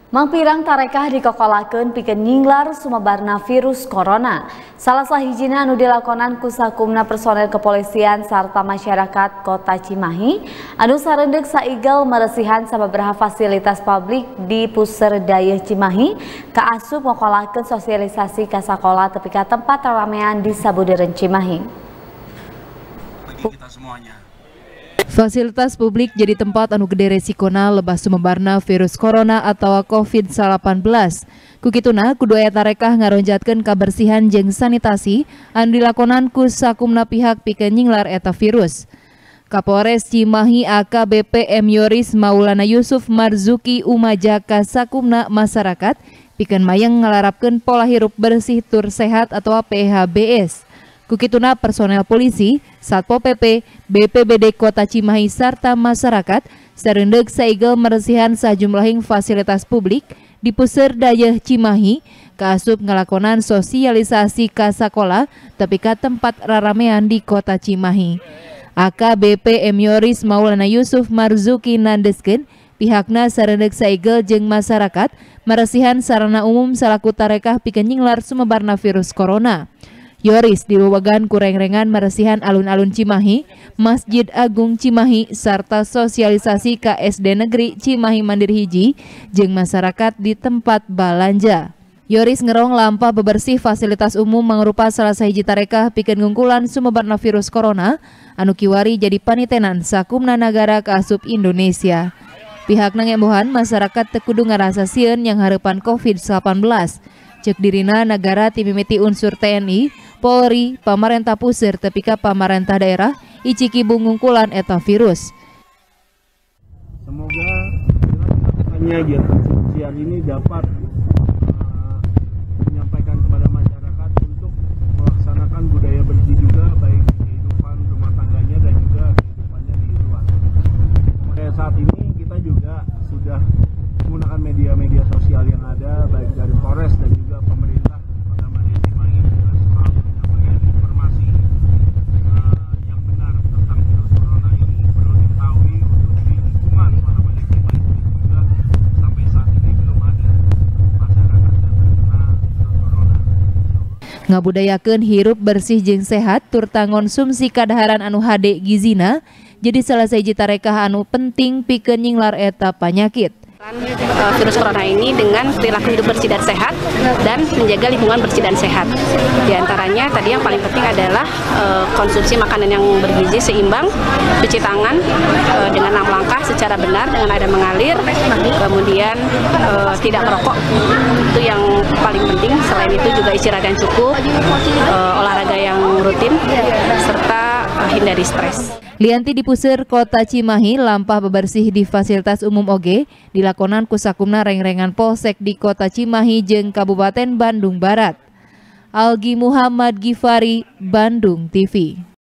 Mangpirang tarekah dikokolakeun pikeun nyinglar sumebarna virus corona. Salah sahijina anu dilakonan ku sakumna personel kepolisian sarta masyarakat Kota Cimahi anu sareundeuh saigel maresihan sababaraha fasilitas publik di Puseur Dayeuh Cimahi kaasup ngokolakeun sosialisasi ka sakola tepi ka tempat raramean di sabudeureun Cimahi. Bagi kita semuanya. Fasilitas publik jadi tempat anu gede resikona lebah sumebarna virus corona atau COVID-19. Kukituna kudu aya tarekah ngaronjatkeun kabersihan jeung sanitasi anu dilakonan ku sakumna pihak pikeun nyinglar eta virus. Kapolres Cimahi AKBP M. Yoris Maulana Yusuf Marzuki umaja ka sakumna masyarakat pikeun mayeng ngalarapkeun pola hirup bersih tur sehat atau PHBS. Kukituna personel polisi, Satpol PP, BPBD Kota Cimahi sarta masyarakat sareundeuh saigel maresihan sajumlahing fasilitas publik di Puseur Dayeuh Cimahi kaasup ngalakonan sosialisasi ka sakola tepi ka tempat raramean di Kota Cimahi. AKBP M. Yoris Maulana Yusuf Marzuki nandeskeun pihakna sareundeuh saigel jeung masyarakat maresihan sarana umum salaku tarekah pikeun nyinglar sumebarna virus corona. Yoris diluwagan kureng-rengan maresihan alun-alun Cimahi, Masjid Agung Cimahi, sarta sosialisasi ka SD Negeri Cimahi Mandiri Hiji jeung masyarakat di tempat balanja. Yoris ngerong lampah bebersih fasilitas umum mangrupa salah sahiji tarekah pikeun ngungkulan sumebarna virus corona anu kiwari jadi panitenan sakumna nagara kaasup Indonesia. Pihakna ngembohan masyarakat teu kudu ngarasa sieun yang hareupan COVID-19. Cek dirina negara timimiti unsur TNI, Polri, pamarentah puseur tepi ka pamarentah daerah iciki bungungkulan eta virus. Semoga hanya kesucian ini dapat menyampaikan kepada masyarakat untuk melaksanakan budaya bersih juga baik kehidupan rumah tangganya dan juga kehidupannya di luar. Pada saat ini kita juga sudah menggunakan media-media sosial yang ada baik dari Polres dan juga pemerintah Kota Mandiri Cimahi juga soal menyampaikan informasi yang benar tentang virus corona ini. Perlu diketahui untuk di lingkungan Kota Mandiri Cimahi juga sampai saat ini belum ada masyarakat yang terkena virus corona. Ngabudayakeun hirup bersih jeung sehat tur tangonsumsi kadaharan anu hade gizina jadi salah sahiji tarekah anu penting pikeun nyinglar eta panyakit. Virus corona ini dengan perilaku hidup bersih dan sehat dan menjaga lingkungan bersih dan sehat. Di antaranya tadi yang paling penting adalah konsumsi makanan yang bergizi seimbang, cuci tangan dengan 6 langkah secara benar dengan air mengalir, kemudian tidak merokok, itu yang paling penting. Selain itu juga istirahat yang cukup, olahraga yang rutin, serta hindari stres. Lianti di Puseur Kota Cimahi lampah bebersih di fasilitas umum oge dilakonan ku sakumna reng-rengan polsek di Kota Cimahi jeung Kabupaten Bandung Barat. Algi Muhammad Gifari, Bandung TV.